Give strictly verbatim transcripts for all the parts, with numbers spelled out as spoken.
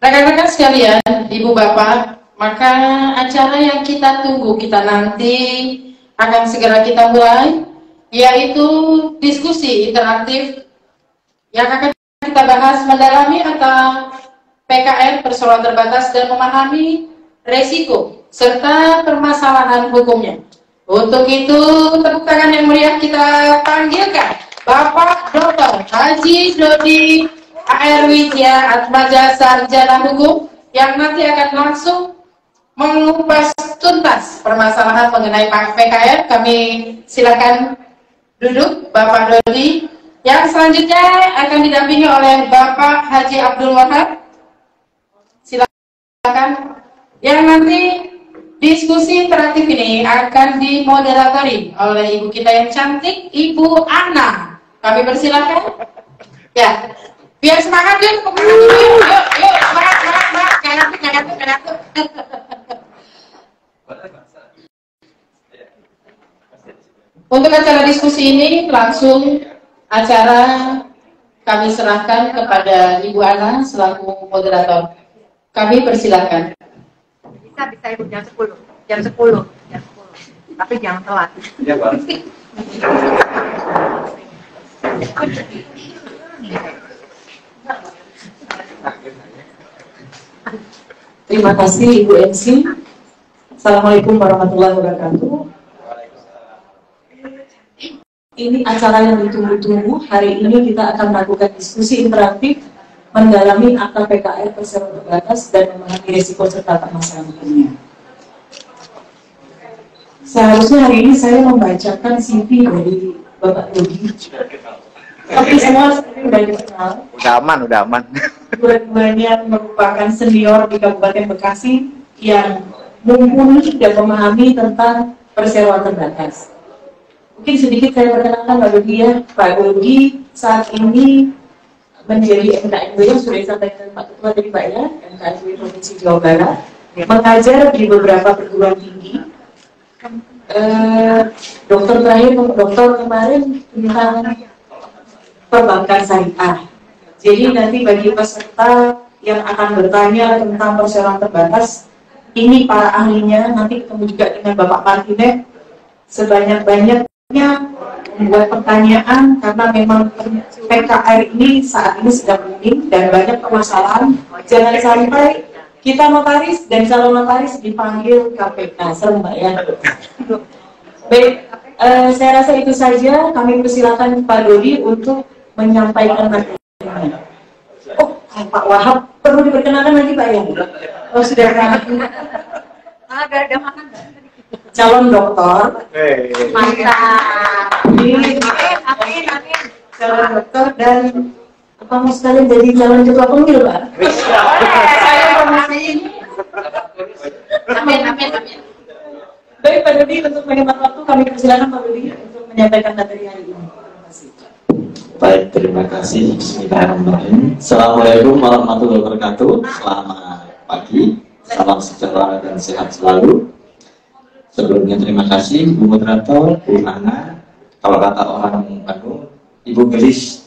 Rekan-rekan sekalian, Ibu Bapak, maka acara yang kita tunggu, kita nanti akan segera kita mulai, yaitu diskusi interaktif yang akan kita bahas mendalami atau P K R perseroan terbatas dan memahami resiko serta permasalahan hukumnya. Untuk itu, tepuk tangan yang meriah kita panggilkan Bapak Doktor Haji Dodi A R Widya Atmaja Sarjana Hukum yang nanti akan langsung mengupas tuntas permasalahan mengenai P K R. Kami silakan duduk Bapak Dodi. Yang selanjutnya akan didampingi oleh Bapak Haji Abdul Wahab. Silakan. Yang nanti diskusi interaktif ini akan dimoderatori oleh ibu kita yang cantik, Ibu Ana. Kami persilakan. Ya. Biar semangat yuk, yuk, yuk, yuk, semangat, semangat, semangat, gak ngantuk, gak ngantuk, gak ngantuk. Untuk acara diskusi ini langsung acara kami serahkan kepada Ibu Ana selaku moderator. Kami persilakan. Bisa, bisa Ibu jam sepuluh, jam sepuluh, jam sepuluh. Tapi jangan telat. Iya, Pak. Terima kasih Ibu M C. Assalamualaikum warahmatullahi wabarakatuh. Ini acara yang ditunggu-tunggu. Hari ini kita akan melakukan diskusi interaktif mendalami akta P K R perseroan terbatas dan memahami risiko serta permasalahannya. Seharusnya hari ini saya membacakan C V dari Bapak Dodi. Tapi semua sudah dikenal. Udah aman, udah aman. Dua-duanya merupakan senior di Kabupaten Bekasi yang mumpuni dan memahami tentang perseroan terbatas. Mungkin sedikit saya perkenalkan Pak Dodi ya. Pak Dodi saat ini menjadi M K M W yang sudah disampaikan Pak Ketua tadi Pak ya, M K M W Provinsi Jawa Barat, mengajar di beberapa perguruan tinggi. Eh, dokter terakhir, dokter kemarin tentang perbankan syariah. Jadi nanti bagi peserta yang akan bertanya tentang perseroan terbatas, ini para ahlinya, nanti ketemu juga dengan Bapak Martinet, sebanyak-banyaknya membuat pertanyaan karena memang P K R ini saat ini sedang booming dan banyak permasalahan. Jangan sampai kita notaris dan calon notaris dipanggil K P K, serem Mbak ya. Baik, eh, saya rasa itu saja. Kami persilakan Pak Dodi untuk menyampaikan materinya. Oh, Pak Wahab perlu diperkenalkan lagi Pak ya? Oh sudah kan? Ada ada makan Calon doktor. mantap. Ini Amin, amin. calon dokter dan apa mau sekalian jadi calon ketua pemilu Pak? Saya promosi ini. Amin, amin, amin. Baik Pak Dodi, untuk menghemat waktu kami persilakan Pak Dodi untuk menyampaikan materi hari ini. Terima kasih. Baik, terima kasih. Bismillahirrahmanirrahim. Assalamualaikum warahmatullahi wabarakatuh. Selamat pagi, salam sejahtera dan sehat selalu. Sebelumnya terima kasih Bu Moderator, Bu Nana, kalau kata orang Bandung, Ibu Gelis.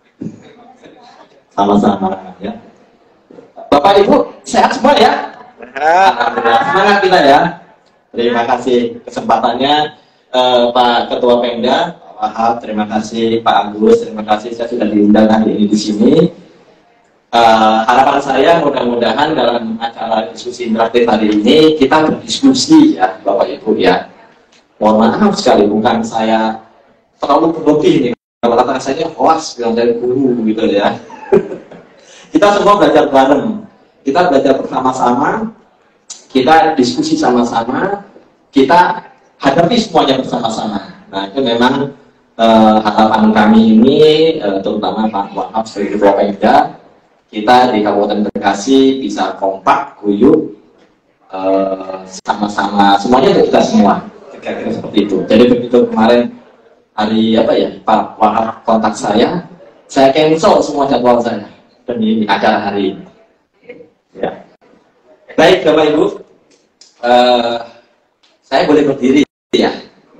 Sama-sama ya. Bapak Ibu sehat semua ya? Alhamdulillah. Semangat kita ya. Terima kasih kesempatannya eh, Pak Ketua Pemda. Wahab, terima kasih Pak Agus, terima kasih saya sudah diundang hari ini di sini. Uh, harapan saya mudah-mudahan dalam acara diskusi interaktif hari ini kita berdiskusi ya Bapak Ibu ya. Mohon maaf sekali bukan saya terlalu berlebih nih. Kalau kata saya hoas bilang dari guru gitu ya. Kita semua belajar bareng, kita belajar bersama-sama, kita diskusi sama-sama, kita hadapi semuanya bersama-sama. Nah itu memang Uh, harapan kami ini, uh, terutama Pak Wahab sebagai Ketua Pemda, kita di Kabupaten Bekasi bisa kompak, guyup, sama-sama, uh, semuanya untuk kita semua, kira-kira seperti itu. Jadi begitu kemarin hari apa ya, Pak Wahab kontak saya, saya cancel semua jadwal saya demi acara hari ini. Ya. Baik Bapak Ibu, uh, saya boleh berdiri ya.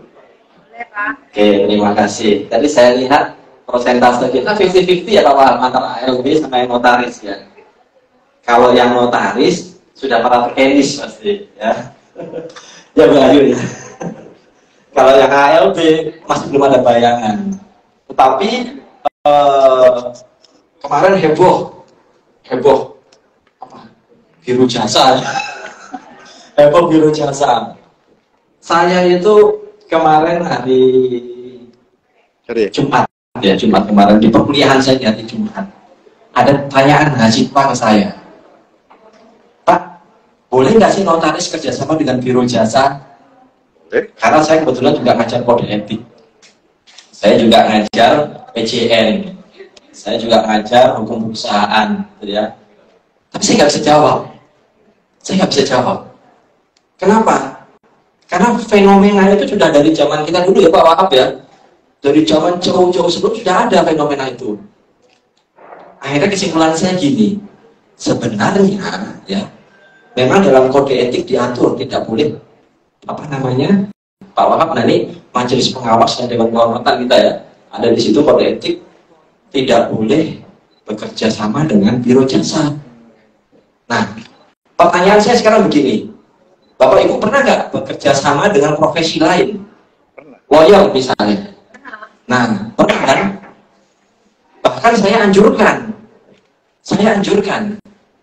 Oke, terima kasih. Tadi saya lihat persentase kita lima puluh lima puluh ya Pak Wahab, antara A L B sama yang notaris ya. Kalau yang notaris sudah para teknis pasti, ya. Ya Bu Ayu ya. Kalau yang A L B masih belum ada bayangan. Tetapi eh, kemarin heboh, heboh apa? Biru jasa, heboh biru jasa. Saya itu kemarin hari Jumat, ya Jumat kemarin di perkuliahan saya di hari Jumat ada pertanyaan mahasiswa ke saya, Pak, boleh nggak sih notaris kerjasama dengan biro jasa? Eh? Karena saya kebetulan juga ngajar kode etik, saya juga ngajar P J N, saya juga ngajar hukum perusahaan, gitu ya. Tapi saya nggak bisa jawab, saya nggak bisa jawab. Kenapa? Karena fenomena itu sudah dari zaman kita dulu ya Pak Wahab ya, dari zaman jauh-jauh sebelum sudah ada fenomena itu. Akhirnya kesimpulan saya gini, sebenarnya ya, memang dalam kode etik diatur tidak boleh apa namanya Pak Wahab, nah ini majelis pengawas dan dewan kehormatan kita ya, ada di situ kode etik tidak boleh bekerja sama dengan biro jasa. Nah, pertanyaan saya sekarang begini, Bapak Ibu pernah nggak bekerja sama dengan profesi lain? Pernah. Lawyer misalnya. Nah, pernah kan? Bahkan saya anjurkan, saya anjurkan.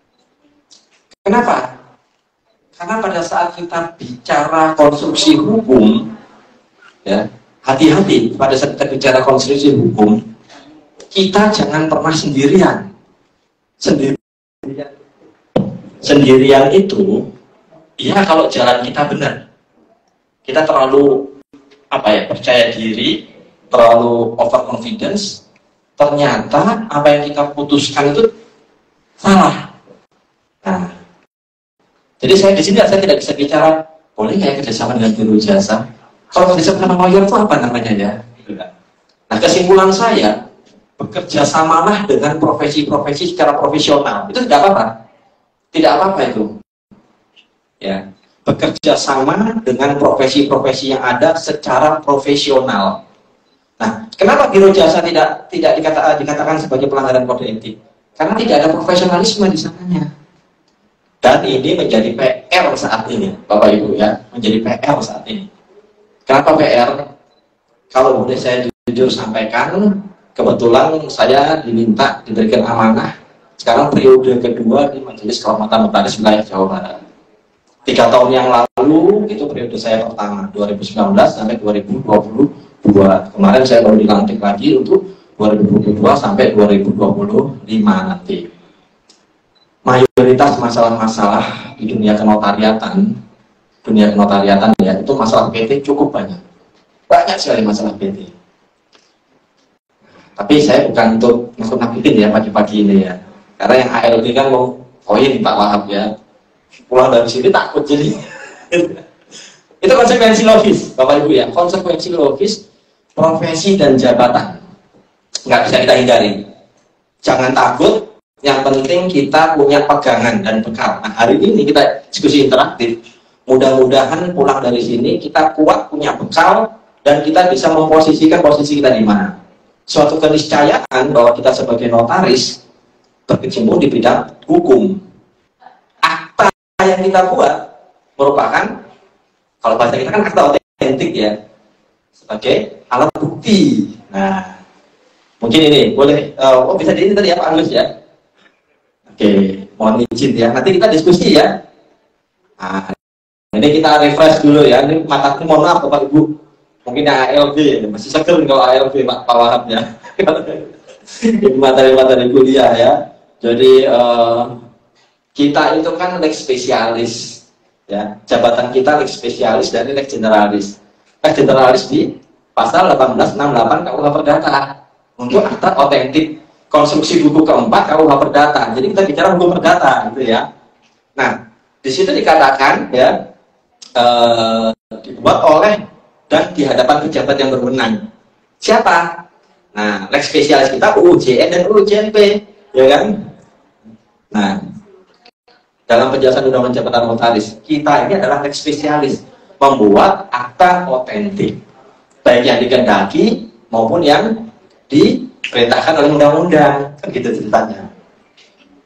Kenapa? Karena pada saat kita bicara konstruksi hukum, ya hati-hati pada saat kita bicara konstruksi hukum, kita jangan pernah sendirian. Sendirian, sendirian itu, ya kalau jalan kita benar, kita terlalu apa ya percaya diri, terlalu overconfidence, ternyata apa yang kita putuskan itu salah. Nah, jadi saya di sini saya tidak bisa bicara boleh nggak ya kerjasama dengan biro jasa. Kalau kerjasama dengan lawyer itu apa namanya ya? Nah, kesimpulan saya, bekerja samalah dengan profesi-profesi secara profesional. Itu tidak apa-apa, tidak apa-apa itu. Ya, bekerja sama dengan profesi-profesi yang ada secara profesional. Nah, kenapa biro jasa tidak tidak dikata, dikatakan sebagai pelanggaran kode etik? Karena tidak ada profesionalisme di sananya. Dan ini menjadi P R saat ini, Bapak Ibu ya, menjadi P R saat ini. Kenapa P R? Kalau boleh saya jujur sampaikan, kebetulan saya diminta diberikan amanah sekarang periode kedua di Majelis Kehormatan Notaris Wilayah Jawa Barat. Tiga tahun yang lalu itu periode saya pertama, dua ribu sembilan belas sampai dua ribu dua puluh dua. Kemarin saya baru dilantik lagi untuk dua ribu dua puluh dua sampai dua ribu dua puluh lima nanti. Mayoritas masalah-masalah di dunia kenotariatan, dunia kenotariatan ya, itu masalah P T cukup banyak. Banyak sekali masalah P T. Tapi saya bukan untuk nakut-nakutin ya pagi-pagi ini ya. Karena yang A L D kan mau koin Pak Wahab ya. Pulang dari sini takut jadi. Itu konsekuensi logis, Bapak Ibu ya. Konsekuensi logis profesi dan jabatan. Nggak bisa kita hindari. Jangan takut. Yang penting kita punya pegangan dan bekal. Nah, hari ini kita diskusi interaktif. Mudah-mudahan pulang dari sini kita kuat punya bekal dan kita bisa memposisikan posisi kita di mana. Suatu keniscayaan bahwa kita sebagai notaris berkecimpung di bidang hukum. Akta yang kita buat merupakan, kalau bahasa kita kan akta otentik ya, sebagai alat bukti. Nah, mungkin ini boleh, uh, oh bisa di ini tadi ya Pak Agus ya. Oke, mohon izin ya. Nanti kita diskusi ya. Nah, ini kita refresh dulu ya. Ini mataku mohon maaf Bapak Ibu. Mungkin A L B masih seger kalau A L B Pak Wahab ya. Materi-materi kuliah ya. Jadi uh, kita itu kan lex spesialis ya. Jabatan kita lex spesialis dan lex generalis. Lex generalis di pasal delapan belas enam puluh delapan K U H Perdata untuk akta otentik konstruksi buku keempat K U H Perdata. Jadi kita bicara hukum perdata gitu ya. Nah, di situ dikatakan ya eh, dibuat oleh dan di hadapan pejabat yang berwenang. Siapa? Nah, lex spesialis kita U U J N dan U U J N P, ya kan? Nah, dalam penjelasan undang-undang jabatan notaris, kita ini adalah lex spesialis membuat akta otentik, baik yang dikehendaki maupun yang diperintahkan oleh undang-undang, kan gitu ceritanya.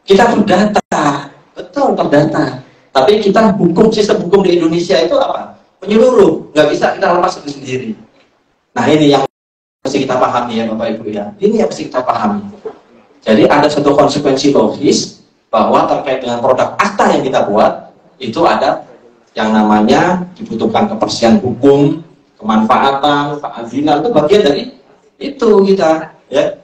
Kita berdata, betul terdata. Tapi kita hukum, sistem hukum di Indonesia itu apa? Menyeluruh, nggak bisa kita lepas sendiri. Nah ini yang mesti kita pahami ya Bapak Ibu ya. Ini yang mesti kita pahami. Jadi ada satu konsekuensi logis bahwa terkait dengan produk akta yang kita buat itu ada yang namanya dibutuhkan kepastian hukum, kemanfaatan, keadilan, itu bagian dari itu kita ya.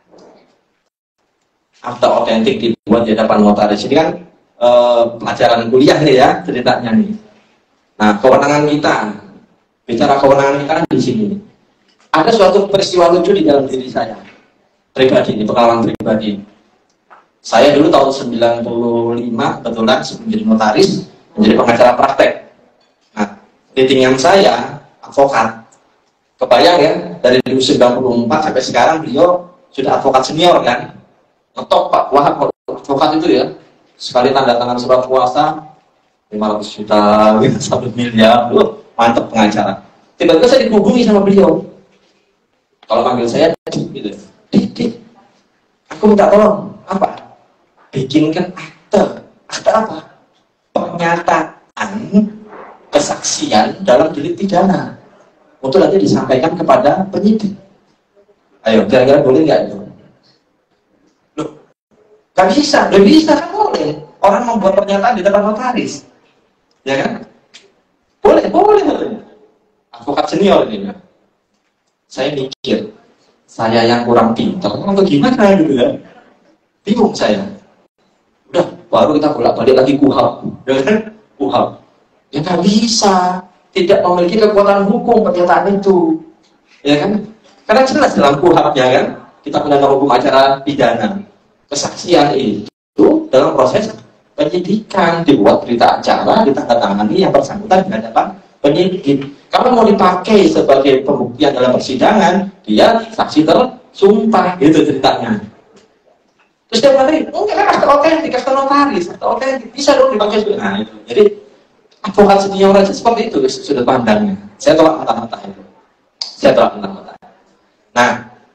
Akta otentik dibuat di hadapan notaris. Ini kan e, pelajaran kuliah nih ya ceritanya nih. Nah, kewenangan kita, bicara kewenangan kita kan di sini. Ada suatu peristiwa lucu di dalam diri saya pribadi, ini pengalaman pribadi. Saya dulu tahun sembilan puluh lima kebetulan menjadi notaris, menjadi pengacara praktek. Nah, titingan saya advokat. Kebayang ya, dari sembilan puluh empat sampai sekarang beliau sudah advokat senior kan. Ngetok Pak Wahab kalau advokat itu ya, sekali tanda tangan surat kuasa lima ratus juta, satu miliar, loh, mantep pengacara. Tiba-tiba saya dihubungi sama beliau. Kalau panggil saya gitu, dik, dik, aku minta tolong, apa? Bikinkan akte, akte apa? Pernyataan kesaksian dalam delik pidana untuk nanti disampaikan kepada penyidik. Ayo, kira-kira boleh nggak itu? Loh, nggak bisa, nggak bisa kan boleh. Orang membuat pernyataan di depan notaris, ya kan? Boleh, boleh, boleh. Advokat senior ini ya. Saya mikir, saya yang kurang pintar, atau gimana gitu ya? Bingung saya. Udah, baru kita bolak-balik lagi kuhab, ya kan? Kuhab. Ya nggak bisa, tidak memiliki kekuatan hukum pernyataan itu, ya kan? Karena jelas dalam kuhab ya kan, kita punya hukum acara pidana, kesaksian itu dalam proses penyidikan, dibuat berita acara, ditandatangani yang bersangkutan di hadapan penyidik. Kalau mau dipakai sebagai pembuktian dalam persidangan, dia saksi tersumpah, gitu ceritanya. Terus dia bilang, enggak kan akte otentik, akte notaris, akte otentik, bisa dong dipakai sebagai. Nah, itu. Jadi advokat senior aja seperti itu sudah pandangnya. Saya tolak mentah-mentah itu. Saya tolak mentah-mentah. Nah,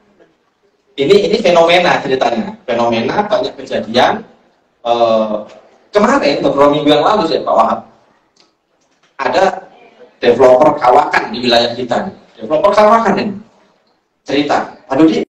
ini ini fenomena ceritanya. Fenomena banyak kejadian. Eh, kemarin beberapa minggu yang lalu saya Pak Wahab, ada developer kawakan di wilayah kita. Developer kawakan ini cerita, aduh di,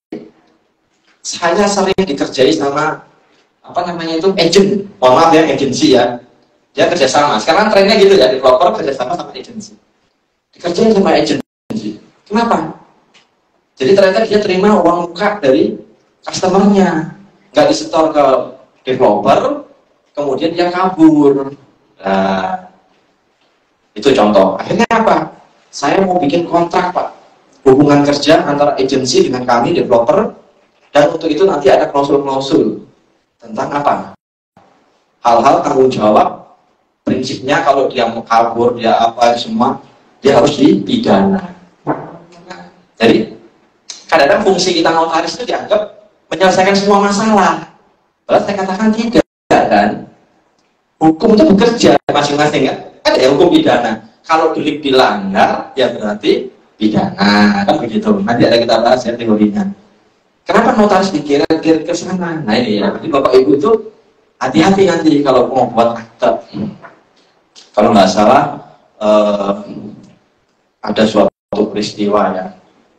saya sering dikerjai sama apa namanya itu agent, mohon maaf ya agensi ya. Dia kerjasama. Sekarang trennya gitu ya, developer kerjasama sama agensi. Dikerjain sama agensi. Kenapa? Jadi ternyata dia terima uang muka dari customernya, nggak disetor ke developer, kemudian dia kabur. Nah, itu contoh. Akhirnya apa? Saya mau bikin kontrak Pak, hubungan kerja antara agensi dengan kami developer, dan untuk itu nanti ada klausul-klausul tentang apa? Hal-hal tanggung jawab. Prinsipnya kalau dia mau kabur, dia apa semua, dia harus dipidana. Nah, jadi kadang-kadang fungsi kita notaris itu dianggap menyelesaikan semua masalah. Padahal saya katakan tidak kan. Hukum itu bekerja masing-masing kan. Ada ya hukum pidana. Kalau delik dilanggar, ya berarti pidana kan begitu. Nanti ada kita bahas ya teorinya. Kenapa notaris dikira-kira ke sana? Nah ini ya. Jadi Bapak Ibu itu hati-hati nanti kalau mau buat akte. Kalau nggak salah eh, ada suatu peristiwa ya,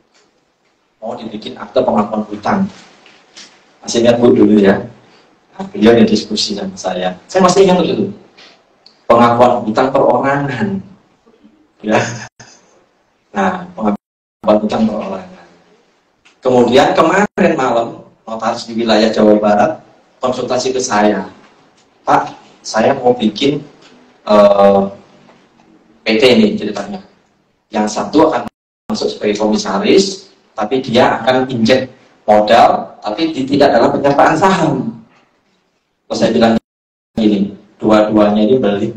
mau dibikin akte pengakuan hutang. Masih ingat Bu dulu ya, nah, beliau yang diskusi sama saya. Saya masih ingat dulu pengakuan hutang perorangan, ya. Nah, pengakuan hutang perorangan. Kemudian kemarin malam notaris di wilayah Jawa Barat konsultasi ke saya, Pak, saya mau bikin Uh, P T ini ceritanya. Yang satu akan masuk sebagai komisaris, tapi dia akan injek modal, tapi tidak dalam penyertaan saham. Terus saya bilang gini, dua-duanya ini beling.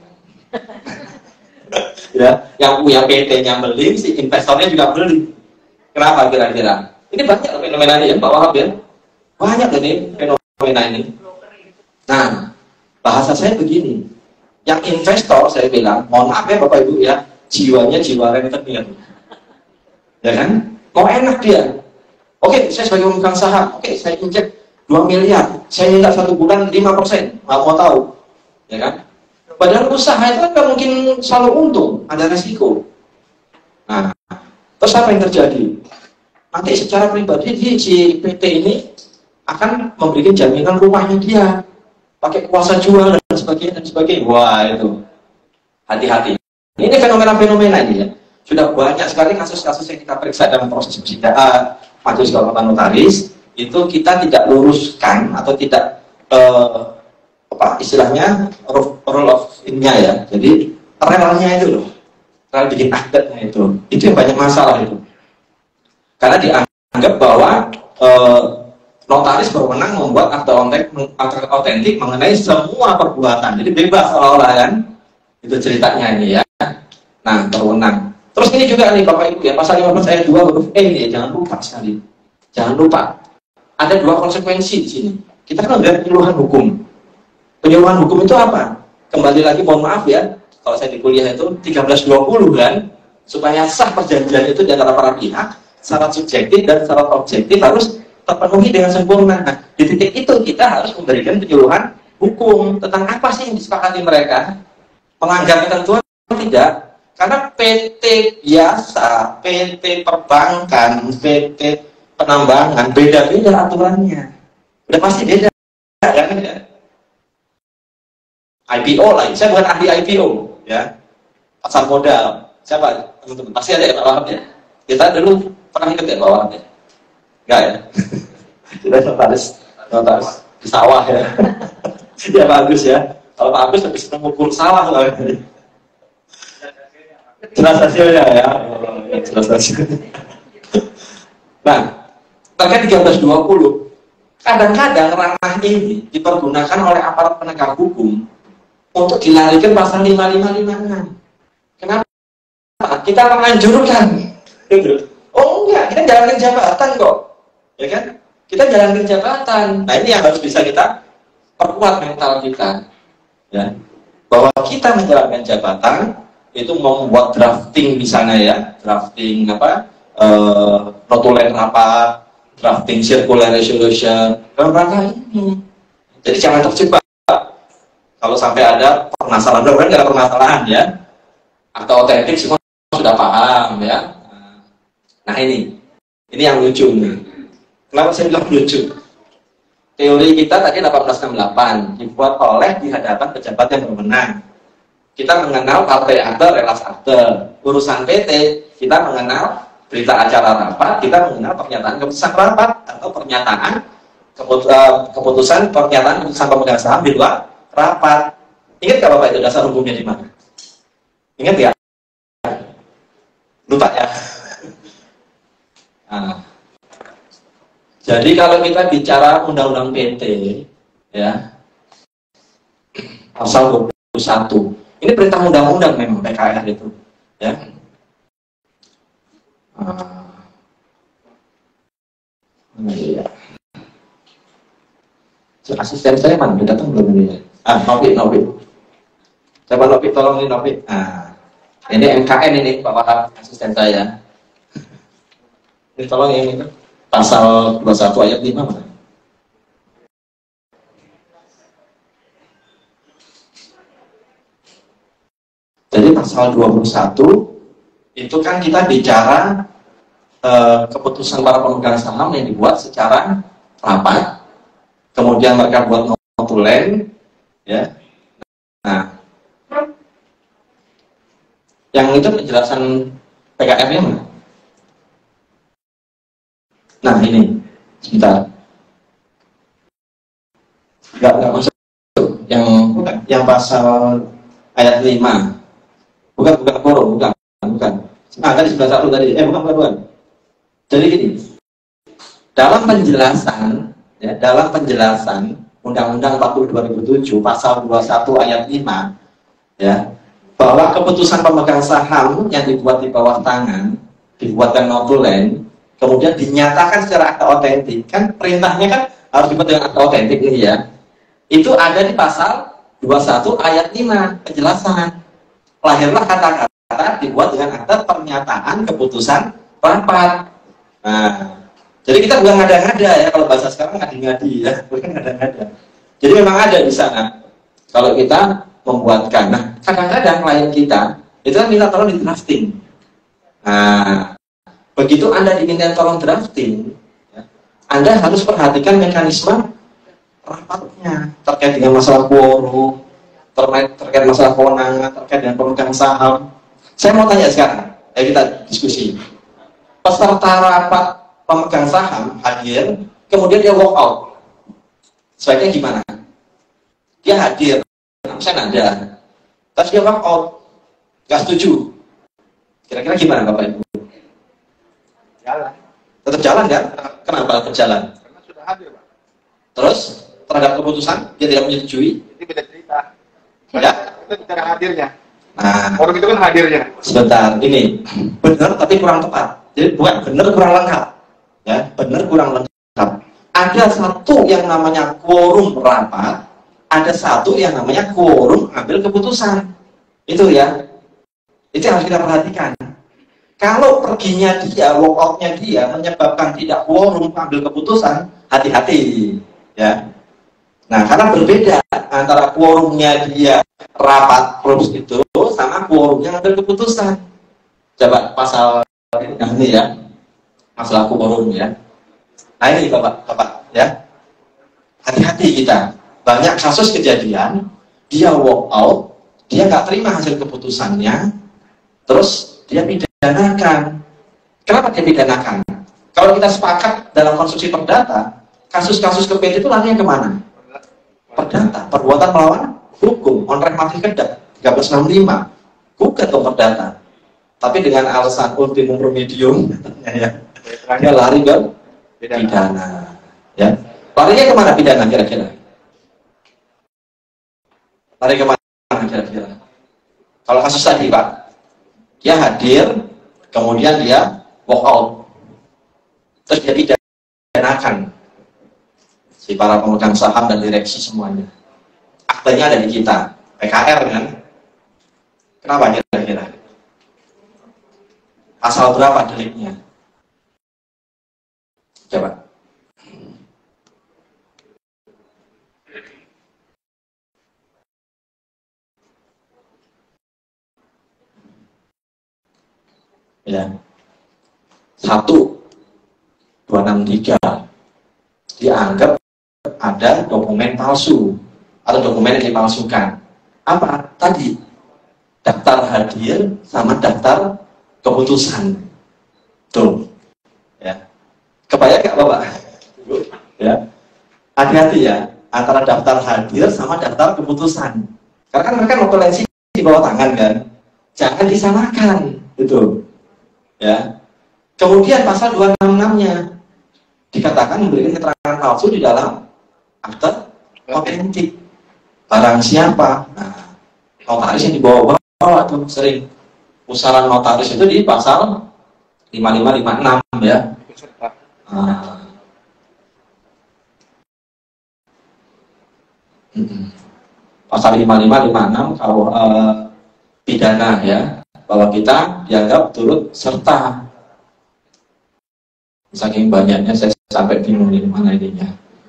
Ya, yang punya P T-nya beling, si investornya juga beling. Kenapa kira-kira? Ini banyak fenomena ini ya, Pak Wahab ya. Banyak ini fenomena ini. Nah, bahasa saya begini. Yang investor saya bilang, mohon maaf ya Bapak Ibu ya, jiwanya jiwa rentenir, ya kan? Mau enak dia. Oke, saya sebagai pemegang saham, oke saya injek dua miliar, saya minta satu bulan lima persen, nggak mau tahu, ya kan? Padahal usaha itu kan nggak mungkin selalu untung, ada resiko. Nah, terus apa yang terjadi? Nanti secara pribadi dia, si P T ini akan memberikan jaminan rumahnya dia, pakai kuasa jual dan sebagainya dan sebagainya. Wah itu, hati-hati. Ini fenomena-fenomena ini ya. Sudah banyak sekali kasus-kasus yang kita periksa dalam proses persidangan majelis kehormatan notaris, itu kita tidak luruskan atau tidak uh, apa istilahnya rule of in-nya ya. Jadi relnya itu loh, rel bikin akadnya itu, itu yang banyak masalah itu. Karena dianggap bahwa uh, notaris berwenang membuat akta otentik mengenai semua perbuatan, jadi bebas seolah-olah kan, itu ceritanya ini ya. Nah, berwenang. Terus ini juga nih Bapak Ibu ya, pasal lima belas ayat dua huruf E ini ya, jangan lupa sekali. Jangan lupa. Ada dua konsekuensi di sini. Kita kan melihat penyuluhan hukum. Penyuluhan hukum itu apa? Kembali lagi mohon maaf ya, kalau saya di kuliah itu tiga belas dua puluh kan, supaya sah perjanjian itu di antara para pihak, syarat subjektif dan syarat objektif harus terpenuhi dengan sempurna. Nah, di titik itu kita harus memberikan penyuluhan hukum tentang apa sih yang disepakati mereka. Melanggar ketentuan tidak. Karena P T biasa, P T perbankan, P T penambangan, beda-beda aturannya. Udah pasti beda, ya kan ya? I P O lah, saya bukan ahli I P O, ya. Pasar modal, siapa? Teman-teman, pasti ada ya Pak Wahab ya? Kita dulu pernah ikut ya Pak Wahab ya? Enggak ya? Kita notaris, notaris di sawah ya. Ya bagus ya. Kalau Pak Agus lebih senang mengukur sawah lah. Jelas hasilnya ya, jelas hasilnya. Nah, terkait tiga belas dua puluh, kadang-kadang ranah ini dipergunakan oleh aparat penegak hukum untuk dilarikan pasal lima lima lima enam. Kenapa? Kita menganjurkan. Oh enggak, kita jalankan jabatan kok, ya kan? Kita jalankan jabatan. Nah ini yang harus bisa kita perkuat mental kita, ya. Bahwa kita menjalankan jabatan itu mau membuat drafting misalnya ya, drafting apa, uh, notulen rapat, drafting circular resolution, dalam rangka ini. Jadi jangan terjebak. Kalau sampai ada permasalahan, kan nggak ada permasalahan ya, atau otentik semua sudah paham ya. Nah ini, ini yang lucu nih. Kenapa saya bilang lucu? Teori kita tadi delapan belas enam puluh delapan dibuat oleh di hadapan pejabat yang berwenang. Kita mengenal partai akte, relas akte. Urusan P T, kita mengenal berita acara rapat, kita mengenal pernyataan keputusan rapat atau pernyataan keput uh, keputusan pernyataan keputusan pemegang saham di luar rapat. Ingat nggak Bapak itu dasar hukumnya di mana? Ingat ya? Lupa ya? Nah, jadi kalau kita bicara undang-undang P T, ya, pasal dua puluh satu. Ini perintah undang-undang memang P K R itu, ya. Ah, iya. Asisten saya mana? Dia datang belum ini? Ah, Novik, Novik. Coba Novik, tolong ini Novik. Ah, ini M K N ini Pak Wahab, asisten saya. Ini tolong yang ini pasal dua puluh satu ayat lima mana? Jadi pasal dua puluh satu itu kan kita bicara eh, keputusan para pemegang saham yang dibuat secara rapat, kemudian mereka buat notulen, ya. Nah, yang itu penjelasan P K R-nya mana? Nah ini, sebentar. Enggak, enggak masuk. Yang yang pasal ayat lima. Bukan, bukan forum, bukan, bukan. Nah, tadi sebelah satu tadi, eh bukan, bukan, bukan. Jadi gini, dalam penjelasan, ya, dalam penjelasan Undang-Undang empat puluh dua ribu tujuh, pasal dua puluh satu ayat lima, ya, bahwa keputusan pemegang saham yang dibuat di bawah tangan, dibuatkan notulen, kemudian dinyatakan secara akta otentik, kan perintahnya kan harus dibuat dengan akta otentik ini ya. Itu ada di pasal dua puluh satu ayat lima, penjelasan. Lahirlah kata-kata dibuat dengan akta pernyataan keputusan rapat. Nah, Jadi kita bukan ngada-ngada ya, kalau bahasa sekarang ngadi-ngadi ya, bukan ngada-ngada. Jadi memang ada di sana. Kalau kita membuatkan, nah kadang-kadang klien kita itu kan minta tolong di drafting. Nah, begitu Anda diminta tolong drafting, ya, Anda harus perhatikan mekanisme rapatnya terkait dengan masalah quorum, terkait, terkait masalah kewenangan, terkait dengan pemegang saham. Saya mau tanya sekarang, ya kita diskusi. Peserta rapat pemegang saham hadir, kemudian dia walk out. Sebaiknya gimana? Dia hadir, saya nanda, terus dia walk out, gak setuju. Kira-kira gimana Bapak Ibu? Jalan. Tetap jalan kan? Kenapa tetap jalan? Karena sudah hadir, Pak. Terus terhadap keputusan dia tidak menyetujui? Itu beda cerita. Ya? Itu bicara hadirnya. Nah, Orang itu kan hadirnya. sebentar, ini benar tapi kurang tepat. Jadi bukan benar kurang lengkap, ya benar kurang lengkap. Ada satu yang namanya quorum rapat, ada satu yang namanya quorum ambil keputusan. Itu ya, itu yang harus kita perhatikan. Kalau perginya dia, walk out-nya dia menyebabkan tidak quorum ambil keputusan, hati-hati, ya. Nah, karena berbeda antara quorumnya dia rapat terus itu sama quorumnya ambil keputusan. Coba pasal ini ya, masalah quorum ya. Nah ini bapak, bapak ya, hati-hati kita. Banyak kasus kejadian dia walk out, dia nggak terima hasil keputusannya, terus dia pidanakan. Kenapa dia pidanakan? Kalau kita sepakat dalam konstruksi perdata, kasus-kasus ke P D itu larinya kemana? Perdata, perbuatan melawan hukum, on rem mati kedak tiga belas enam puluh lima, gugat dong perdata. Tapi dengan alasan ultimum remedium, ya, dia lari ke pidana. Ya, larinya kemana pidana kira-kira? Lari kemana kira-kira? Kalau kasus tadi Pak, dia hadir, kemudian dia walk out, terus dia pidanakan si para pemegang saham dan direksi semuanya. Aktenya ada di kita, P K R kan? Kenapa kira-kira? Pasal berapa deliknya? Coba. Ya. Satu, dua enam tiga dianggap ada dokumen palsu atau dokumen yang dipalsukan. Apa? Tadi daftar hadir sama daftar keputusan. Tuh. Ya. Kebayang nggak Bapak? Ya. Hati-hati ya antara daftar hadir sama daftar keputusan. Karena kan mereka notulensi di bawah tangan kan. Jangan disamakan, gitu. Ya. Kemudian pasal dua enam enam-nya dikatakan memberikan keterangan palsu di dalam akte otentik. Barang siapa? Nah, notaris yang dibawa-bawa tuh sering. Usaran notaris itu di pasal lima lima lima enam ya. Nah. Pasal lima lima lima enam kalau uh, pidana ya. Kalau kita dianggap turut serta. Saking banyaknya saya sampai bingung ini mana ininya.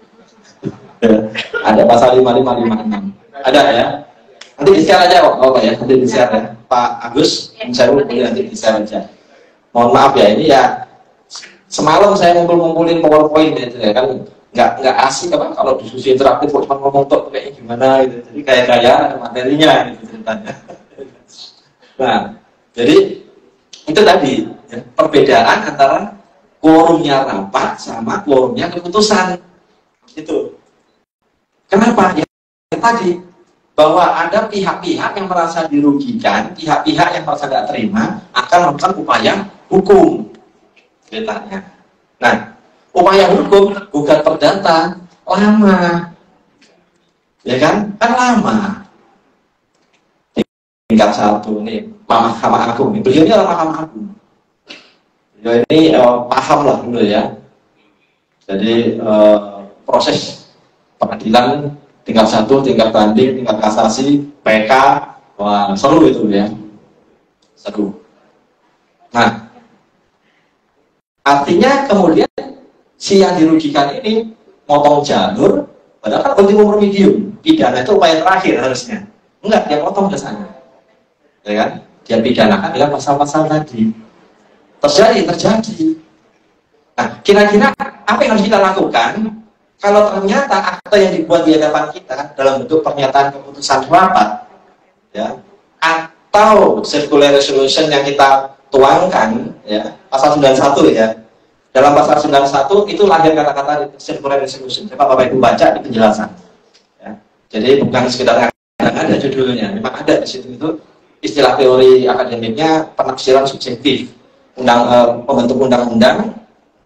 Ada pasal lima lima lima enam. Ada ya? Nanti di-share aja kok, oh, ya, nanti di-share ya. Pak Agus, saya boleh nanti di-share aja. Mohon maaf ya, ini ya semalam saya ngumpul-ngumpulin PowerPoint gitu ya kan, nggak nggak asik apa kalau diskusi interaktif kok cuma ngomong tok kayaknya gimana gitu. Jadi kayak gaya ada materinya gitu ceritanya. Nah, jadi itu tadi ya, perbedaan antara quorumnya rapat sama quorumnya keputusan. Itu. Kenapa? Ya, tadi bahwa ada pihak-pihak yang merasa dirugikan, pihak-pihak yang merasa tidak terima akan melakukan upaya hukum. Ceritanya. Nah, upaya hukum gugat perdata lama, ya kan? Kan lama. Tingkat satu nih, Mahkamah Agung. Beliau ini adalah Mahkamah Agung. Beliau ini uh, paham lah dulu ya. Jadi uh, proses pengadilan tingkat satu, tingkat banding, tingkat kasasi, P K, wah seru itu ya, seru. Nah, artinya kemudian si yang dirugikan ini motong jalur, padahal kan ultimum remedium, pidana itu upaya terakhir harusnya. Enggak, dia potong ke sana, ya kan? Dia pidanakan dengan pasal-pasal tadi. Terjadi, terjadi. Nah, kira-kira apa yang harus kita lakukan kalau ternyata akte yang dibuat di hadapan kita dalam bentuk pernyataan keputusan rapat, ya, atau circular resolution yang kita tuangkan, ya, pasal sembilan puluh satu ya. Dalam pasal sembilan puluh satu itu lahir kata-kata circular resolution. Coba Bapak Ibu baca di penjelasan. Ya. Jadi bukan sekedar ada judulnya, memang ada di situ itu istilah teori akademiknya penafsiran subjektif. Undang eh, pembentuk undang-undang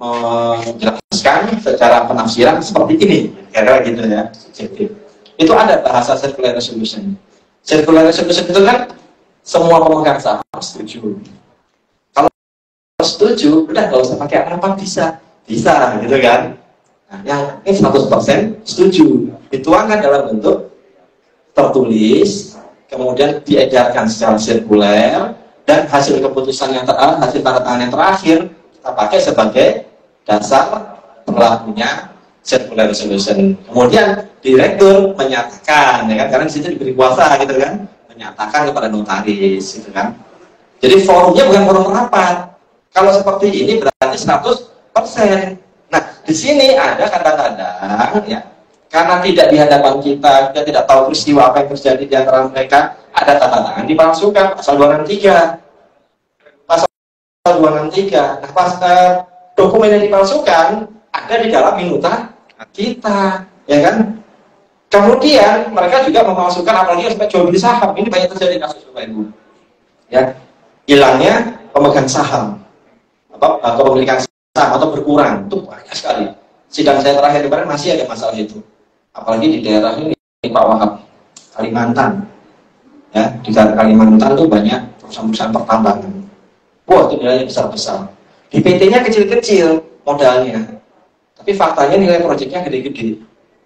menjelaskan secara penafsiran seperti ini, kira-kira gitu ya, subjektif. Itu ada bahasa circular resolution. Circular resolution itu kan semua pemegang saham setuju. Kalau setuju, udah nggak usah pakai apa bisa, bisa gitu kan. Nah, yang ini seratus persen setuju, dituangkan dalam bentuk tertulis, kemudian diedarkan secara sirkuler, dan hasil keputusan yang terakhir, hasil tanda tangan yang terakhir kita pakai sebagai dasar berlakunya circular resolution. Kemudian direktur menyatakan, ya kan, karena di situ diberi kuasa gitu kan, menyatakan kepada notaris gitu kan. Jadi forumnya bukan forum rapat. Kalau seperti ini berarti seratus persen. Nah, di sini ada kadang-kadang ya, karena tidak di hadapan kita, kita tidak tahu peristiwa apa yang terjadi di antara mereka, ada tanda tangan dipalsukan, pasal dua enam tiga. Pasal dua enam tiga. Nah, pas eh, dokumen yang dipalsukan ada di dalam minuta kita, ya kan? Kemudian mereka juga memalsukan, apalagi sampai jual beli saham. Ini banyak terjadi kasus Bapak Ibu. Ya, hilangnya pemegang saham atau uh, kepemilikan saham atau berkurang, itu banyak sekali. Sidang saya terakhir kemarin masih ada masalah itu. Apalagi di daerah ini Pak Wahab, Kalimantan. Ya, di daerah Kalimantan itu banyak perusahaan-perusahaan pertambangan. Wah, itu nilainya besar-besar. Di P T-nya kecil-kecil modalnya, tapi faktanya nilai proyeknya gede-gede.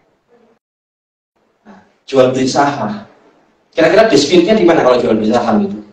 Nah, jual beli saham, kira-kira dispute-nya di mana kalau jual beli saham itu?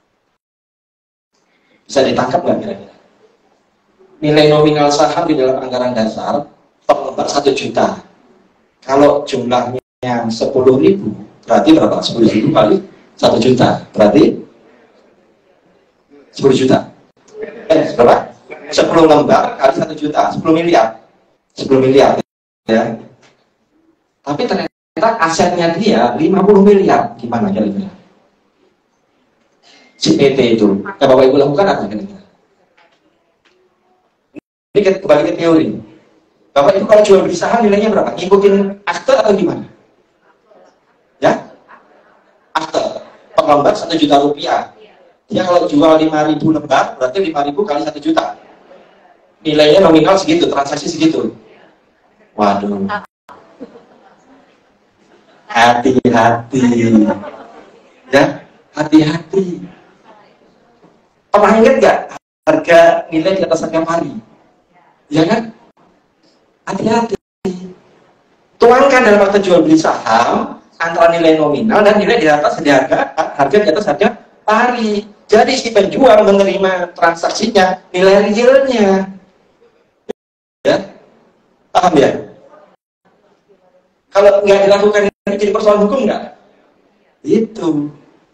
Bisa ditangkap nggak kira-kira? Nilai nominal saham di dalam anggaran dasar per lembar satu juta. Kalau jumlahnya sepuluh ribu, berarti berapa? Sepuluh ribu kali satu juta, berarti sepuluh juta. Eh, berapa? Sepuluh lembar kali satu juta, sepuluh miliar, sepuluh miliar, ya. Tapi ternyata asetnya dia lima puluh miliar, gimana kira-kira? Si P T itu, yang Bapak Ibu lakukan apa kira-kira? Ini kembali ke teori. Bapak Ibu kalau jual beli saham nilainya berapa? Ngikutin akte atau gimana? Ya? Akte, per lembar satu juta rupiah. Dia kalau jual lima ribu lembar, berarti lima ribu kali satu juta. Nilainya nominal segitu, transaksi segitu. Waduh. Hati-hati. Ya, hati-hati. Pernah ingat nggak harga nilai di atas harga pari? Ya kan? Hati-hati. Tuangkan dalam akte jual beli saham antara nilai nominal dan nilai di atas harga harga di atas harga pari. Jadi si penjual menerima transaksinya nilai realnya. Ya, paham ya? Kalau nggak dilakukan ini jadi persoalan hukum nggak? Itu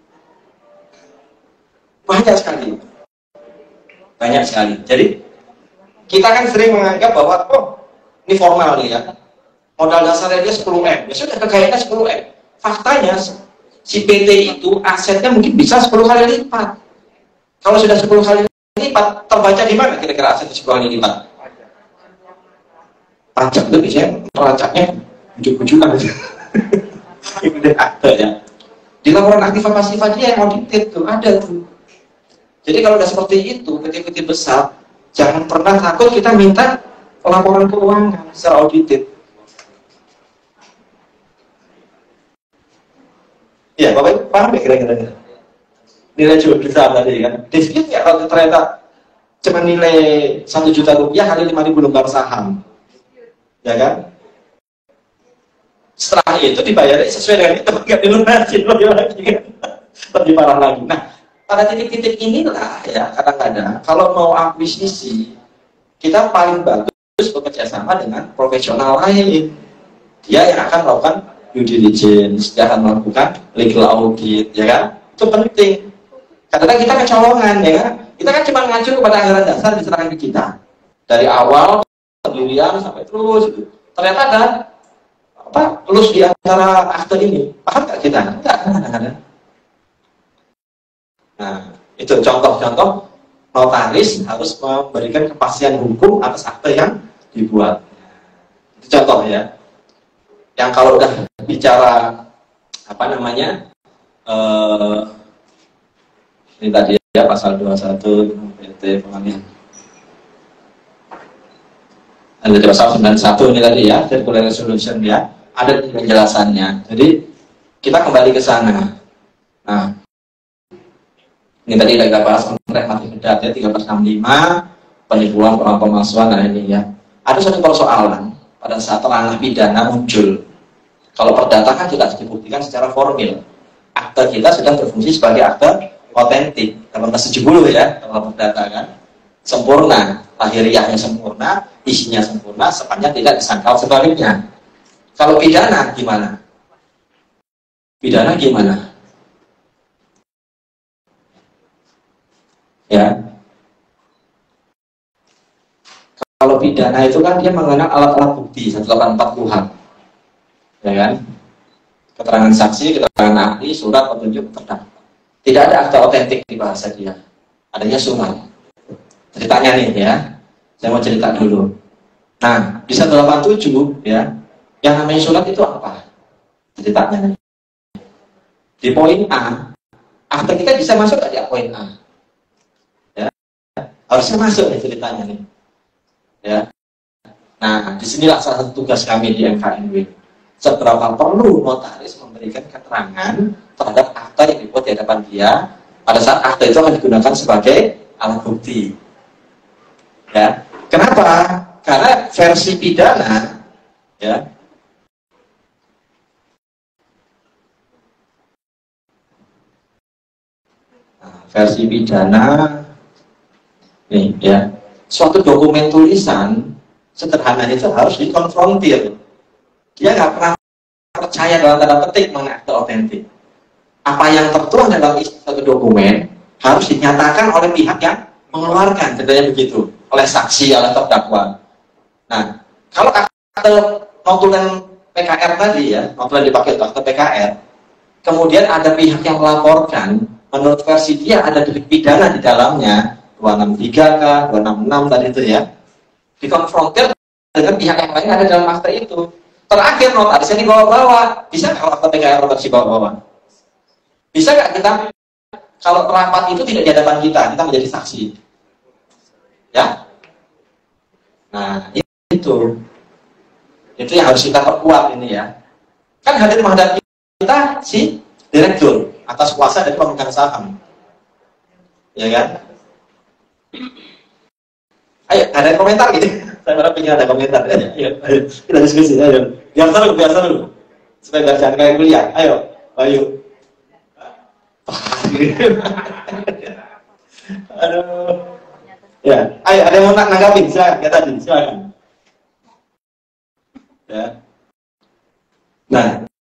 banyak sekali, banyak sekali. Jadi kita kan sering menganggap bahwa oh ini formal nih ya, modal dasarnya dia sepuluh M, ya sudah kekayaannya sepuluh M. Faktanya si P T itu asetnya mungkin bisa sepuluh kali lipat. Kalau sudah sepuluh kali lipat, terbaca di mana kira-kira asetnya sepuluh kali lipat? Pajak itu biasanya peracaknya ujuk-ujukan aja. Itu ada ya. Di laporan aktiva pasifa dia yang audited tuh ada tuh. Jadi kalau udah seperti itu, P T-P T besar, jangan pernah takut kita minta laporan keuangan secara audited. Ya, Bapak Ibu paham ya kira-kira? Nilai jual beli saham tadi kan. Dispute ya kalau ternyata cuma nilai satu juta rupiah kali lima ribu lembar saham. Ya kan? Setelah itu dibayarnya sesuai dengan itu, nggak dilunasin lagi kan? Lebih parah lagi. Nah, pada titik-titik inilah ya kadang-kadang kalau mau akuisisi kita paling bagus bekerja sama dengan profesional lain. Dia yang akan melakukan due diligence, dia akan melakukan legal audit, ya kan? Itu penting. Karena kita kecolongan, ya kan? Kita kan cuma ngacu kepada anggaran dasar diserahkan ke kita. Dari awal, pendirian sampai terus. Gitu. Ternyata ada apa? Lulus di antara akte ini. Paham nggak kita? Enggak, kadang-kadang. Nah, itu contoh-contoh notaris harus memberikan kepastian hukum atas akte yang dibuat. Itu contoh ya. Yang kalau udah bicara apa namanya eh, ini tadi ya pasal dua puluh satu P T pengalihan. Ada pasal sembilan puluh satu ini tadi ya, circular resolution ya, ada penjelasannya. Jadi kita kembali ke sana. Nah, ini tadi udah kita bahas kontrak mati bedat ya, tiga belas enam puluh lima, penipuan, pemalsuan, nah ini ya. Ada satu persoalan pada saat ranah pidana muncul. Kalau perdata kan tidak dibuktikan secara formil. Akte kita sudah berfungsi sebagai akte otentik. delapan belas tujuh puluh ya, kalau perdata kan. Sempurna, lahiriahnya sempurna, isinya sempurna, sepanjang tidak disangkal sebaliknya. Kalau pidana gimana? Pidana gimana? Ya. Kalau pidana itu kan dia mengenal alat-alat bukti seratus delapan puluh empat Kuhap. Ya kan? Keterangan saksi, keterangan ahli, surat petunjuk terdakwa. Tidak ada akte otentik di bahasa dia. Adanya surat. Ceritanya nih ya. Saya mau cerita dulu. Nah, di seratus delapan puluh tujuh ya, yang namanya surat itu apa? Ceritanya nih. Di poin A, akte kita bisa masuk nggak di poin A? Ya. Harusnya masuk nih ceritanya nih. Ya. Nah, disinilah salah satu tugas kami di M K N W. Seberapa perlu notaris memberikan keterangan terhadap akte yang dibuat di hadapan dia pada saat akte itu akan digunakan sebagai alat bukti. Ya, kenapa? Karena versi pidana, ya, nah, versi pidana, nih, ya, suatu dokumen tulisan sederhananya itu harus dikonfrontir. Dia nggak pernah percaya dalam tanda petik mengenai akte otentik. Apa yang tertuang dalam isi satu dokumen harus dinyatakan oleh pihak yang mengeluarkan, contohnya begitu, oleh saksi, oleh terdakwa. Nah, kalau akte notulen P K R tadi ya, notulen dipakai untuk akte P K R, kemudian ada pihak yang melaporkan, menurut versi dia ada delik pidana di dalamnya, dua enam tiga K, dua enam enam tadi itu ya, dikonfrontir dengan pihak yang lain ada dalam akte itu. Terakhir notarisnya dibawa-bawa. Bisa nggak kalau akte P K R notaris dibawa-bawa? Bisa nggak kita, kalau rapat itu tidak di hadapan kita, kita menjadi saksi? Ya? Nah, itu. Itu yang harus kita perkuat ini ya. Kan hadir menghadap kita si direktur atas kuasa dari pemegang saham. Ya kan? Ayo, ada komentar gitu. Saya berharap ingin ada komentar. Ayo, ayo, ayo. Kita diskusi. Ayo. Biar seru, biar seru. Supaya biar jangan kayak kuliah. Ayo, ayo. Aduh. Ya, ayo. Ada yang mau nanggapin? Silakan. Ya tadi, silakan. Ya. Nah,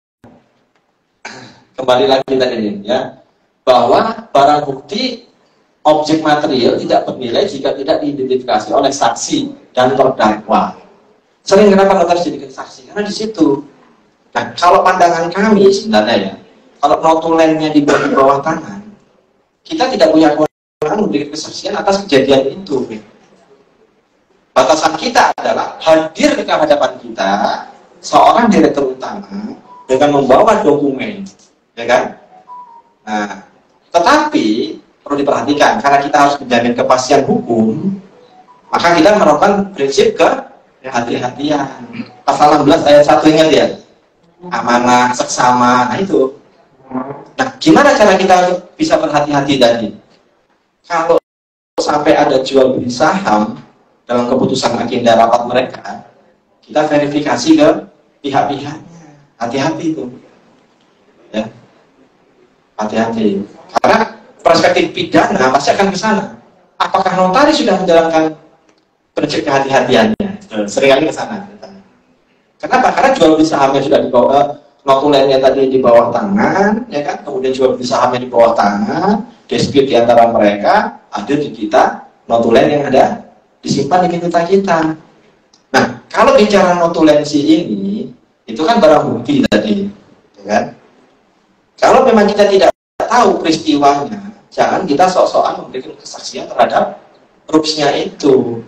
kembali lagi tadi ini ya, bahwa barang bukti objek material tidak bernilai jika tidak diidentifikasi oleh saksi dan terdakwa. Sering kenapa notaris jadikan saksi? Karena di situ. Nah, kalau pandangan kami sebenarnya ya, kalau notulennya dibuat di bawah tangan, kita tidak punya kewenangan memberikan kesaksian atas kejadian itu. Batasan kita adalah hadir ke hadapan kita seorang direktur utama dengan membawa dokumen, ya kan? Nah, tetapi perlu diperhatikan karena kita harus menjamin kepastian hukum, maka kita menerapkan prinsip kehati-hatian. Pasal enam belas ayat satu ingat ya, amanah, seksama, nah itu. Nah, gimana cara kita bisa berhati-hati tadi? Kalau sampai ada jual beli saham dalam keputusan agenda rapat mereka, kita verifikasi ke pihak-pihaknya. Hati-hati itu, ya, hati-hati. Karena perspektif pidana pasti akan ke sana. Apakah notaris sudah menjalankan prinsip kehati-hatiannya? Seringkali ke sana. Kenapa? Karena jual beli sahamnya sudah di bawah, notulennya tadi di bawah tangan, ya kan? Kemudian jual beli sahamnya di bawah tangan, dispute di antara mereka, hadir di kita, notulen yang ada disimpan di kita kita. Nah, kalau bicara notulensi ini, itu kan barang bukti tadi, ya kan? Kalau memang kita tidak tahu peristiwanya, jangan kita sok-sokan memberikan kesaksian terhadap rupsnya itu.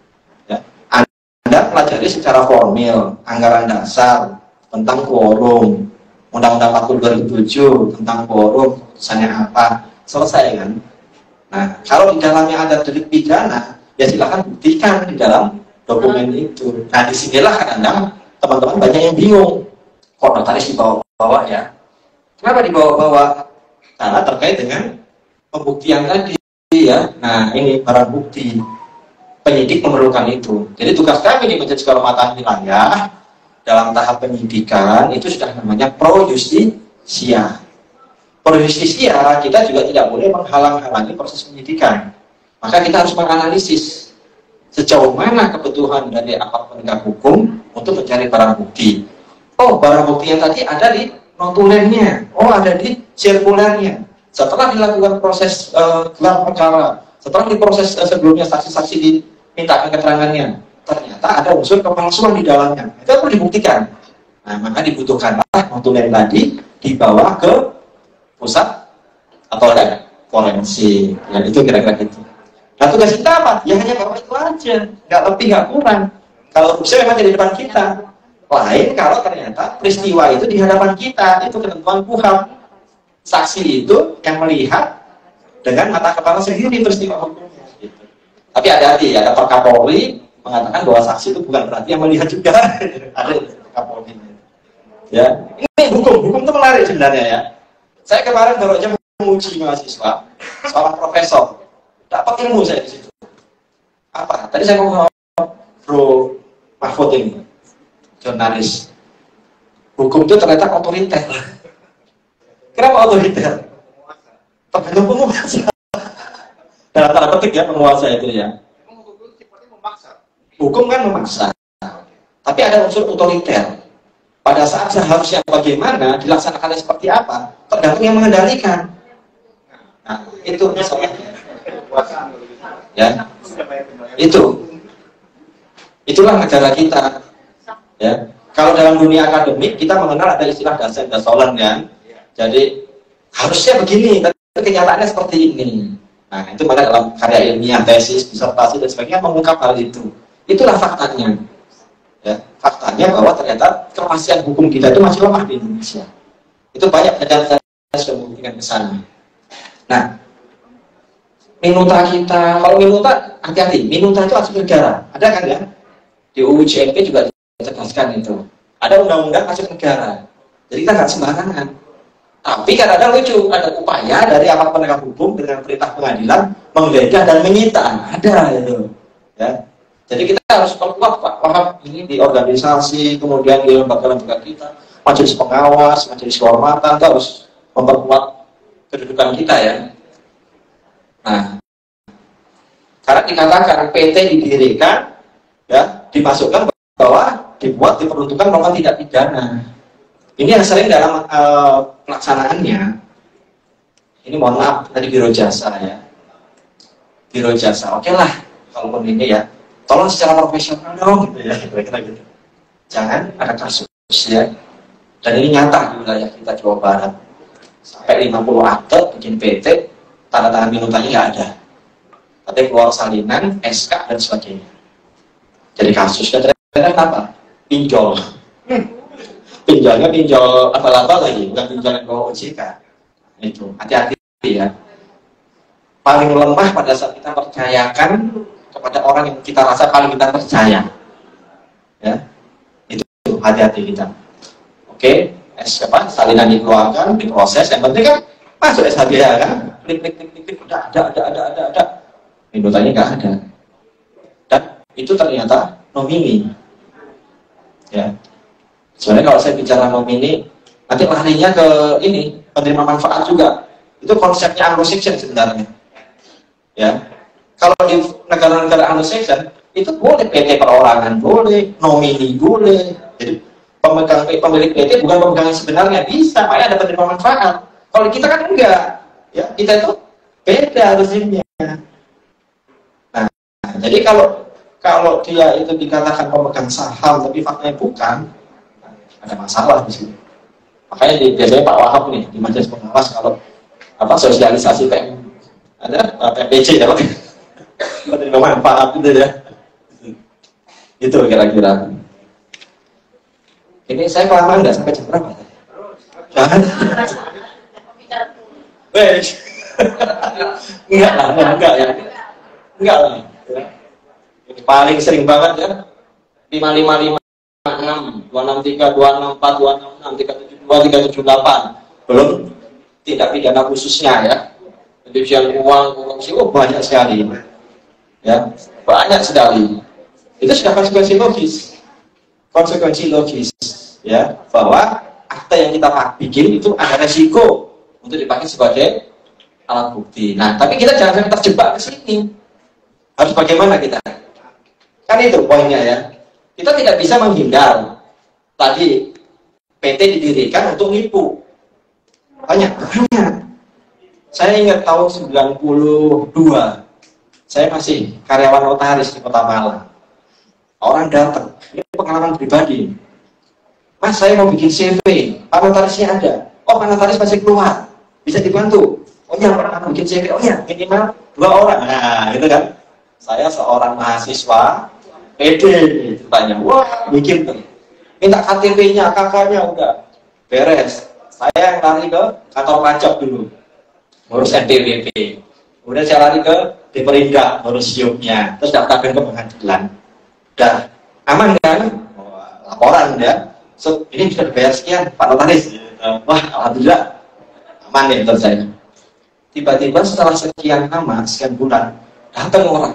Anda pelajari secara formil anggaran dasar tentang quorum, Undang-Undang empat puluh dua ribu tujuh tentang quorum, keputusannya apa, selesai kan? Nah, kalau di dalamnya ada delik pidana, ya silakan buktikan di dalam dokumen itu. Nah, disinilah kadang-kadang teman-teman banyak yang bingung, kok notaris dibawa-bawa ya? Kenapa dibawa-bawa? Karena terkait dengan pembuktian tadi ya. Nah, ini barang bukti. Penyidik memerlukan itu. Jadi tugas kami di Majelis Kehormatan Wilayah dalam tahap penyidikan itu sudah namanya pro justisia. Pro justisia kita juga tidak boleh menghalang-halangi proses penyidikan. Maka kita harus menganalisis sejauh mana kebutuhan dari aparat penegak hukum untuk mencari barang bukti. Oh, barang bukti yang tadi ada di notulennya. Oh, ada di sirkulernya. Setelah dilakukan proses uh, gelar perkara, setelah diproses uh, sebelumnya saksi-saksi dimintakan keterangannya, ternyata ada unsur kepalsuan di dalamnya. Itu perlu dibuktikan. Nah, maka dibutuhkanlah notulen tadi dibawa ke pusat atau lab forensik. Ya, itu kira-kira gitu. Nah, tugas kita apa? Ya hanya bawa itu aja, nggak lebih, nggak kurang. Kalau bukti memang di depan kita. Lain kalau ternyata peristiwa itu di hadapan kita, itu ketentuan K U H A M. Saksi itu yang melihat dengan mata kepala sendiri peristiwa hukumnya. Gitu. Tapi hati-hati, ada Pak Kapolri mengatakan bahwa saksi itu bukan berarti yang melihat juga. Ada Pak Kapolri. Ya, ini hukum, hukum itu menarik sebenarnya ya. Saya kemarin baru aja menguji mahasiswa, seorang profesor, dapat ilmu saya di situ. Apa? Tadi saya ngomong Bro Mahfud ini, jurnalis. Hukum itu ternyata otoriter. Kenapa otoriter? Tergantung penguasa. Dalam tanda petik ya penguasa itu ya. Hukum kan memaksa. Tapi ada unsur otoriter. Pada saat seharusnya bagaimana, dilaksanakannya seperti apa, tergantung yang mengendalikan. Nah, itu masalahnya. Ya, itu. Itulah negara kita. Ya. Kalau dalam dunia akademik kita mengenal ada istilah dasen dasolen ya. Jadi harusnya begini, tapi kenyataannya seperti ini. Nah, itu mana dalam karya ilmiah, tesis, disertasi dan sebagainya mengungkap hal itu. Itulah faktanya. Ya, faktanya bahwa ternyata kepastian hukum kita itu masih lemah di Indonesia. Itu banyak penelitian yang sudah membuktikan ke sana. Nah, minuta kita, kalau minuta hati-hati, minuta itu aset negara. Ada kan ya? Di U U J M P juga ditegaskan itu. Ada undang-undang aset negara. Jadi kita nggak sembarangan. Tapi kadang-kadang lucu, ada upaya dari aparat penegak hukum dengan perintah pengadilan menggeledah dan menyita. Ada itu. Ya. Jadi kita harus perkuat Pak, paham ini di organisasi, kemudian di lembaga-lembaga kita, majelis pengawas, majelis kehormatan, kita harus memperkuat kedudukan kita ya. Nah, karena dikatakan P T didirikan, ya, dimasukkan bahwa dibuat diperuntukkan melakukan tidak pidana. Ini yang sering dalam uh, pelaksanaannya. Ini mohon maaf tadi biro jasa ya. Biro jasa, oke lah kalaupun ini ya. Tolong secara profesional dong gitu ya, kira-kira gitu. Jangan ada kasus ya. Dan ini nyata di wilayah kita Jawa Barat. Sampai lima puluh akte bikin P T, tanda tangan minutanya nggak ada. Tapi keluar salinan, S K dan sebagainya. Jadi kasusnya ternyata apa? Pinjol. Hmm. Pinjolnya pinjol apa-apa lagi, bukan pinjol yang bawa O J K. Itu hati-hati ya. Paling lemah pada saat kita percayakan kepada orang yang kita rasa paling kita percaya. Ya, itu hati-hati kita. Oke, S apa? Salinan dikeluarkan, diproses. Yang penting kan masuk S H B A kan? Klik klik klik klik, udah ada ada ada ada ada. Minutanya nggak ada. Dan itu ternyata nomini. Ya. Sebenarnya kalau saya bicara nomini, nanti larinya ke ini, penerima manfaat juga. Itu konsepnya Anglo-Saxon sebenarnya. Ya. Kalau di negara-negara Anglo-Saxon, itu boleh P T perorangan boleh, nomini boleh. Jadi pemegang pemilik P T bukan pemegang yang sebenarnya, bisa, makanya ada penerima manfaat. Kalau kita kan enggak, ya kita itu beda rezimnya. Nah, jadi kalau kalau dia itu dikatakan pemegang saham tapi faktanya bukan, ada masalah di sini. Makanya di, biasanya Pak Wahab nih di majelis pengawas kalau apa sosialisasi P M ada P M P C ya Pak, penerima manfaat itu ya. Itu kira-kira. Ini saya kelamaan nggak sampai jam berapa? Jangan. Wes. Enggak lah, enggak ya. Enggak lah. Ini paling sering banget ya. lima lima lima enam, dua enam tiga, dua enam empat, dua enam enam, tiga tujuh dua, tiga tujuh delapan. Belum tindak pidana khususnya ya. Pencucian uang, korupsi, oh banyak sekali. Ya, banyak sekali. Itu sudah konsekuensi logis. Konsekuensi logis ya, bahwa akta yang kita bikin itu ada resiko untuk dipakai sebagai alat bukti. Nah, tapi kita jangan sampai terjebak ke sini. Harus bagaimana kita? Kan itu poinnya ya. Kita tidak bisa menghindar. Tadi P T didirikan untuk nipu. Banyak, banyak. Saya ingat tahun sembilan puluh dua. Saya masih karyawan notaris di Kota Malang. Orang datang, ini pengalaman pribadi. Mas, saya mau bikin C V, Pak notarisnya ada. Oh, Pak notaris masih keluar, bisa dibantu. Oh iya, orang bikin C V, oh iya, minimal dua orang. Nah, gitu kan. Saya seorang mahasiswa, pede, tanya, wah, bikin tuh. Minta K T P-nya, K K-nya udah beres. Saya yang lari ke kantor pajak dulu, ngurus N P W P. Kemudian saya lari ke Deperindak, ngurus S I U-nya. Terus daftarkan ke pengadilan. Udah aman kan? Laporan ya. So, ini bisa dibayar sekian, Pak notaris. Wah, alhamdulillah aman ya menurut saya. Tiba-tiba setelah sekian lama, sekian bulan, datang orang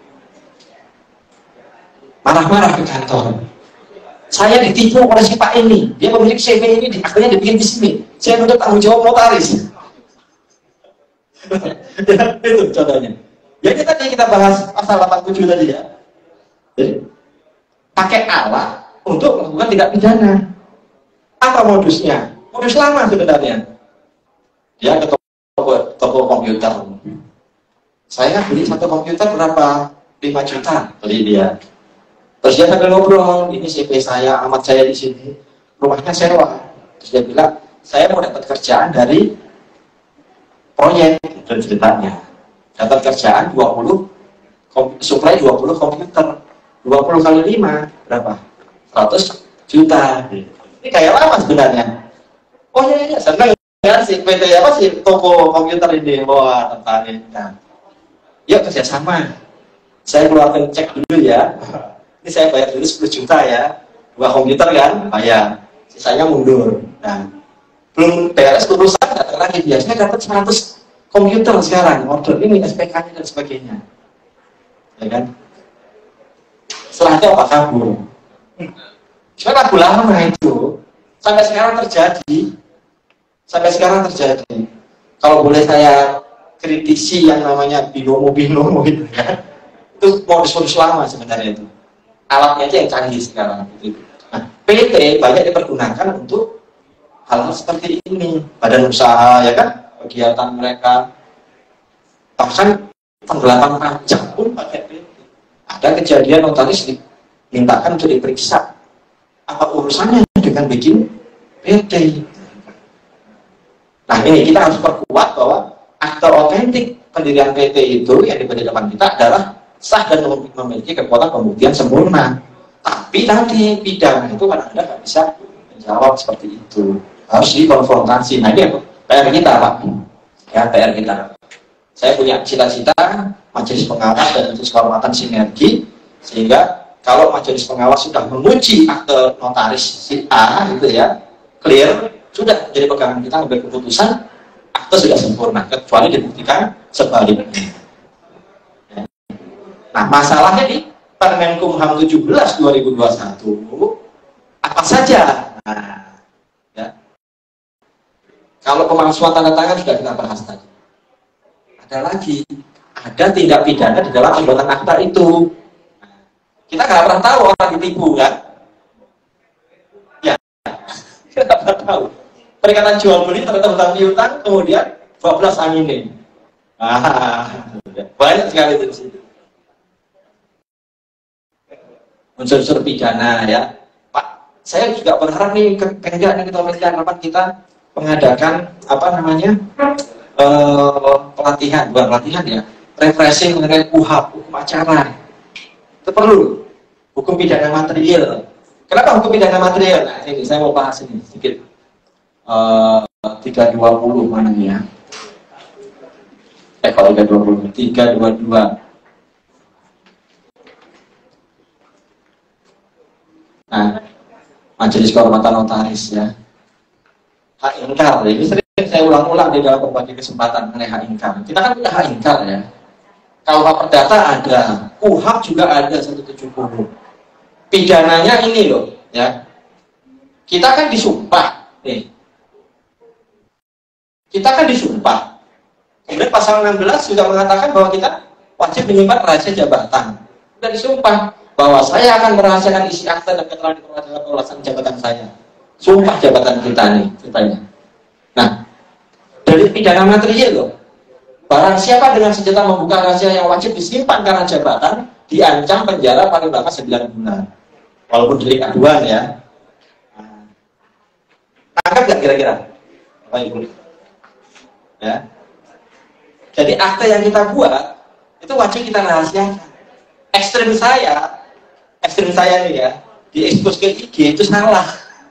marah-marah ke kantor. Saya ditipu oleh si Pak ini. Dia pemilik C V ini, akhirnya dibikin di sini. Saya nuntut tanggung jawab notaris. Ya, itu contohnya. Ya kita tadi kita bahas pasal delapan puluh tujuh tadi ya. Jadi pakai alat untuk melakukan tindak pidana. Apa modusnya? Modus lama sebenarnya. Dia ke toko, toko komputer. Saya beli satu komputer berapa? lima juta beli dia. Terus dia sambil ngobrol, ini C V saya, alamat saya di sini, rumahnya sewa. Terus dia bilang, saya mau dapat kerjaan dari proyek dan ceritanya. Dapat kerjaan dua puluh, supply dua puluh komputer. dua puluh kali lima berapa? seratus juta. Ini kayak lama sebenarnya. Oh iya, iya, senang ya si P T apa sih toko komputer ini. Wah, tertarik. Nah, yuk kerjasama. Saya keluarkan cek dulu ya. Ini saya bayar dulu sepuluh juta ya. Dua komputer kan, bayar. Sisanya mundur. Nah, belum beres urusan, datang lagi. Biasanya dapat seratus komputer sekarang. Order ini, S P K-nya dan sebagainya. Ya kan? Setelah itu apa? Kabur. Cuma lagu lama itu sampai sekarang terjadi. Sampai sekarang terjadi. Kalau boleh saya kritisi yang namanya binomo-binomo itu ya. Itu modus-modus lama sebenarnya itu. Alatnya aja yang canggih sekarang. Nah, P T banyak dipergunakan untuk hal-hal seperti ini. Badan usaha ya kan, kegiatan mereka. Bahkan penggelapan pajak pun pakai P T. Ada kejadian notaris dimintakan untuk diperiksa. Apa urusannya dengan bikin P T? Nah ini kita harus perkuat bahwa akte otentik pendirian P T itu yang diberi depan kita adalah sah dan memiliki kekuatan pembuktian sempurna. Tapi tadi pidana itu kadang-kadang nggak bisa menjawab seperti itu. Harus dikonfrontasi. Nah ini P R kita Pak. Ya P R kita. Saya punya cita-cita majelis pengawas dan majelis kehormatan sinergi, sehingga kalau majelis pengawas sudah menguji akte notaris si A gitu ya, clear, sudah jadi pegangan kita mengambil keputusan, akte sudah sempurna, kecuali dibuktikan sebaliknya. Ya. Nah masalahnya di Permenkumham tujuh belas dua ribu dua puluh satu apa saja? Nah, ya. Kalau pemalsuan tanda tangan sudah kita bahas tadi. Ada lagi, ada tindak pidana di dalam pembuatan akta itu. Kita nggak pernah tahu orang ditipu kan? Ya, kita nggak pernah tahu. Perikatan jual beli ternyata hutang piutang, kemudian dua belas aminin. Ah, banyak sekali itu di situ. Unsur-unsur pidana ya, Pak. Saya juga berharap nih Pemda nih ketua pemilihan rapat kita mengadakan apa namanya uh, pelatihan, bukan pelatihan ya, refreshing mengenai U H A P, hukum acara. Itu perlu. Hukum pidana material. Kenapa hukum pidana material? Nah ini saya mau bahas ini sedikit. Uh, tiga dua puluh mana ya? Eh kalau tiga dua puluh, tiga dua dua. Nah, Majelis Kehormatan Notaris ya. Hak ingkar, ini sering saya ulang-ulang di dalam berbagai kesempatan mengenai hak ingkar. Kita kan punya hak ingkar ya. K U H Perdata ada, U H A P juga ada seratus tujuh puluh. Pidananya ini loh, ya. Kita kan disumpah, nih. Kita kan disumpah. Kemudian pasal enam belas sudah mengatakan bahwa kita wajib menyimpan rahasia jabatan. Sudah disumpah bahwa saya akan merahasiakan isi akta dan keterangan di dalam pelaksanaan jabatan saya. Sumpah jabatan kita nih, ceritanya. Nah, dari pidana material loh. Barang siapa dengan senjata membuka rahasia yang wajib disimpan karena jabatan, diancam penjara paling lama sembilan bulan. Walaupun delik aduan ya. Nah, tangkap nggak kira-kira? Bapak Ibu? Ya. Jadi akta yang kita buat itu wajib kita rahasiakan. Ekstrem saya, ekstrem saya nih ya, diekspos ke I G itu salah.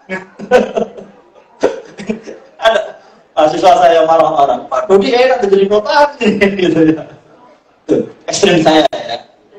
Ada mahasiswa saya marah-marah, Pak Dodi enak jadi notaris gitu ya. Tuh, ekstrem saya ya.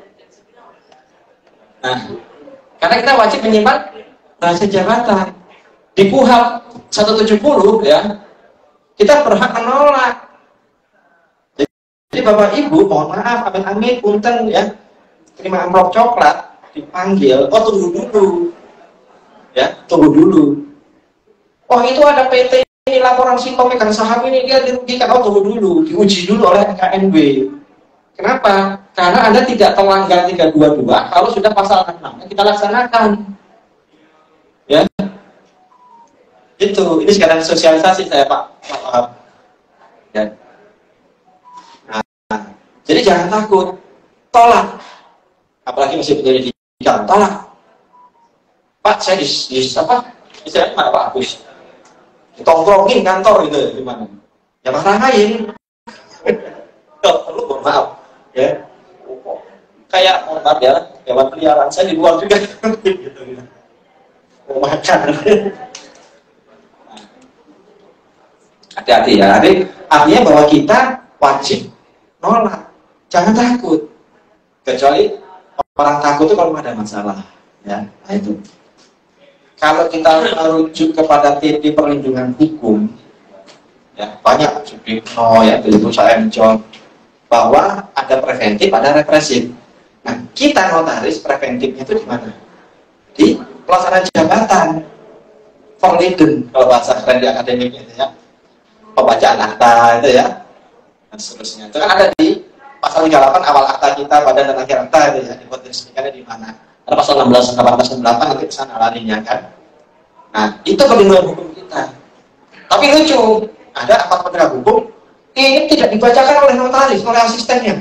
Nah, karena kita wajib menyimpan rahasia jabatan. Di K U H A P seratus tujuh puluh ya, kita berhak menolak. Jadi Bapak Ibu, mohon maaf, amit-amit, punten ya, terima amplop coklat, dipanggil, oh tunggu dulu, ya, tunggu dulu. Oh itu ada P T ini laporan Sintom megang saham ini dia dirugikan, oh tunggu dulu, diuji dulu oleh K N B. Kenapa? Karena Anda tidak melanggar tiga dua dua kalau sudah pasal enam puluh enam kita laksanakan. Ya. Itu, ini sekarang sosialisasi saya Pak. Maaf. Ya. Nah, jadi jangan takut. Tolak. Apalagi masih penyelidikan, tolak. Pak, saya di, di apa? Istilahnya mana Pak Agus? Ditongkrongin kantor gitu gimana? Ya marahin. Kalau perlu mohon maaf. Ya, kayak mohon maaf ya, hewan peliharaan saya di luar juga gitu, gitu. Mau makan. Hati-hati ya, jadi artinya bahwa kita wajib nolak, jangan takut. Kecuali orang takut itu kalau ada masalah, ya, nah itu. Kalau kita merujuk kepada T P perlindungan hukum, ya banyak Sudikno ya, itu saya John, bahwa ada preventif, ada represif. Nah, kita notaris preventifnya itu di mana? Di pelaksanaan jabatan, Verleden kalau bahasa keren di akademiknya itu ya, pembacaan akta itu ya, dan seterusnya. Itu kan ada di pasal tiga puluh delapan awal akta kita, badan dan akhir akta itu ya, diresmikannya di mana? Ada pasal enam belas, delapan belas, sembilan puluh delapan nanti kesana larinya kan. Nah, itu perlindungan hukum kita. Tapi lucu, ada empat penegak hukum ini tidak dibacakan oleh notaris, oleh asistennya.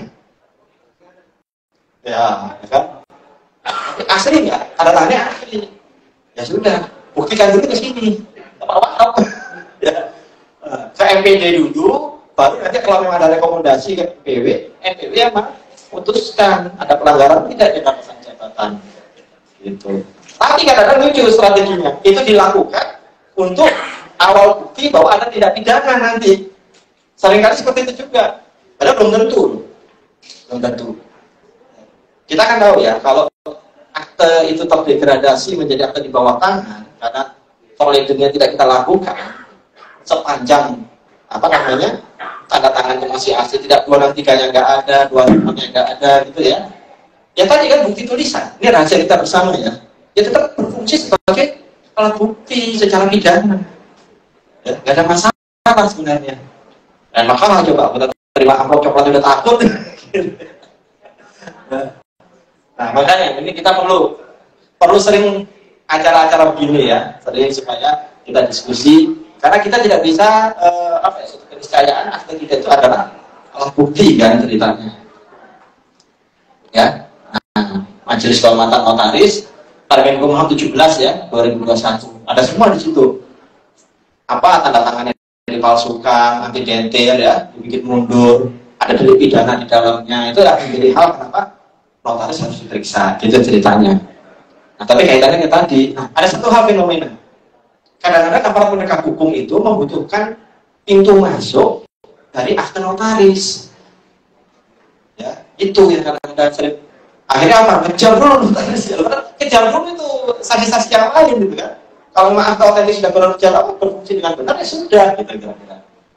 Ya, ya kan? Asli nggak? Tanda tangannya asli. Ya sudah, buktikan dulu ke sini. Apa-apa. Ya. Ke M P D dulu, baru nanti kalau memang ada rekomendasi ke P W, M P W yang memutuskan ada pelanggaran tidak di dalam jabatan. Gitu. Tapi kadang-kadang lucu strateginya. Itu dilakukan untuk awal bukti bahwa Anda tidak pidana nanti. Seringkali seperti itu juga. Padahal belum tentu. Belum tentu. Kita kan tahu ya, kalau akte itu terdegradasi menjadi akte di bawah tangan, karena forwardingnya tidak kita lakukan, sepanjang apa namanya tanda tangannya masih asli, tidak dua enam tiga nya nggak ada, dua enam nya nggak ada, gitu ya. Ya tadi kan bukti tulisan, ini rahasia kita bersama ya. Ya tetap berfungsi sebagai alat bukti secara pidana. Ya, nggak ada masalah sebenarnya. Dan maka coba kita terima amplop coklat udah takut. Nah, makanya ini kita perlu perlu sering acara-acara begini ya, sering supaya kita diskusi, karena kita tidak bisa uh, apa ya, suatu keniscayaan akte kita itu adalah alat bukti kan ceritanya. Ya. Nah, Majelis Kehormatan Notaris Permenkumham tujuh belas ya, dua ribu dua puluh satu. Ada semua di situ. Apa tanda tangannya dipalsukan, anti detail ya, dibikin mundur, ada delik pidana di dalamnya. Itu adalah menjadi hal kenapa notaris harus diperiksa, gitu ceritanya. Nah, tapi kaitannya ke tadi, nah, ada satu hal fenomena. Kadang-kadang aparat penegak hukum itu membutuhkan pintu masuk dari akte notaris. Ya, itu yang kadang-kadang sering. Akhirnya apa? Kejar dulu notaris. Kejar dulu itu saksi-saksi yang lain gitu kan. Kalau maaf kalau tadi sudah berjalan berfungsi dengan benar ya sudah gitu kira-kira.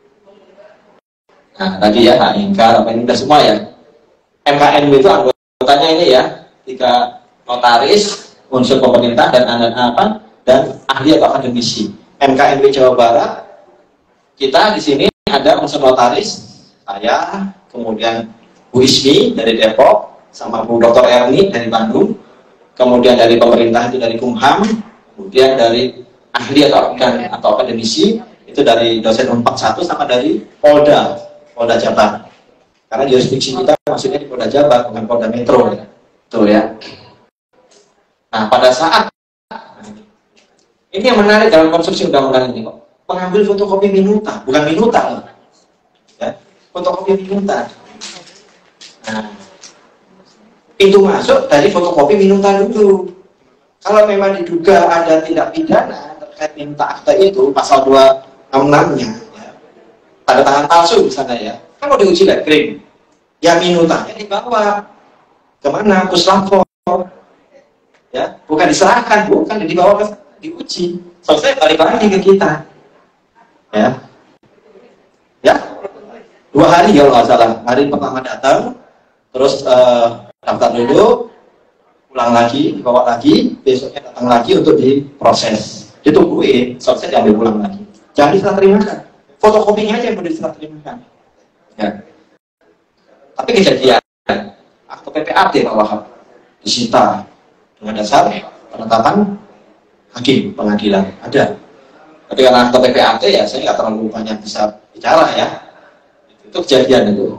Nah tadi ya hak ingkar apa ini udah semua ya. M K M W itu anggotanya ini ya, tiga notaris, unsur pemerintah dan apa dan ahli atau akademisi. M K M W Jawa Barat kita di sini ada unsur notaris, saya, kemudian Bu Ismi dari Depok, sama Bu Doktor Erni dari Bandung, kemudian dari pemerintah itu dari Kumham. Kemudian dari ahli atau, atau akademisi itu dari dosen empat puluh satu sama dari Polda, Polda Jabar. Karena jurisdiksi kita maksudnya di Polda Jabar bukan Polda Metro, ya. Tuh ya. Nah pada saat ini yang menarik dalam konstruksi undang-undang ini kok, pengambil fotokopi minuta, bukan minuta loh, ya, fotokopi minuta. Nah, pintu masuk dari fotokopi minuta dulu. Kalau memang diduga ada tindak pidana terkait minta akta itu, pasal dua enam enam-nya, ya, tanda tangan palsu misalnya ya, kan mau diuji letring, ya minutanya dibawa kemana? Puslapor, ya, bukan diserahkan, bukan dibawa ke diuji, selesai balik lagi ke kita, ya, ya, dua hari kalau nggak salah, hari pertama datang, terus uh, daftar dulu. Pulang lagi, dibawa lagi, besoknya datang lagi untuk diproses. Ditungguin, selesai diambil pulang lagi. Jangan diserah terimakan. Fotokopinya aja yang boleh diserah terimakan. Ya. Tapi kejadian, akte P P A T Pak Wahab disita dengan dasar penetapan hakim pengadilan. Ada. Tapi karena akte P P A T ya saya nggak terlalu banyak bisa bicara ya. Itu kejadian itu.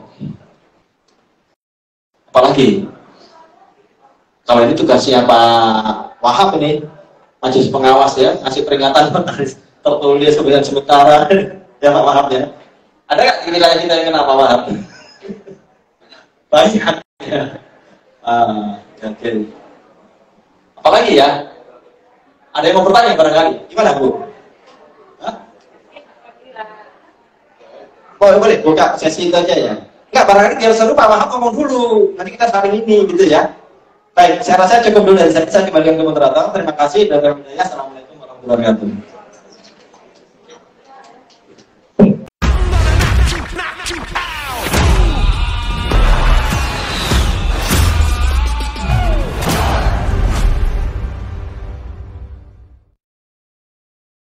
Apalagi? Kalau ini tugasnya Pak Wahab ini, majelis pengawas ya, ngasih peringatan tertulis kemudian sementara ya Pak Wahab ya. Ada nggak kira-kira kita yang kenal Pak Wahab? Banyak ya. Ah, jadi. Apalagi ya? Ada yang mau bertanya barangkali? Gimana Bu? Hah? Boleh, boleh, buka sesi itu aja ya. Enggak, barangkali biar seru Pak Wahab ngomong dulu. Nanti kita saling ini gitu ya. Baik, saya rasa cukup dulu dari saya. Saya kembalikan ke moderator. Terima kasih dan berhidayah. Assalamualaikum warahmatullahi wabarakatuh.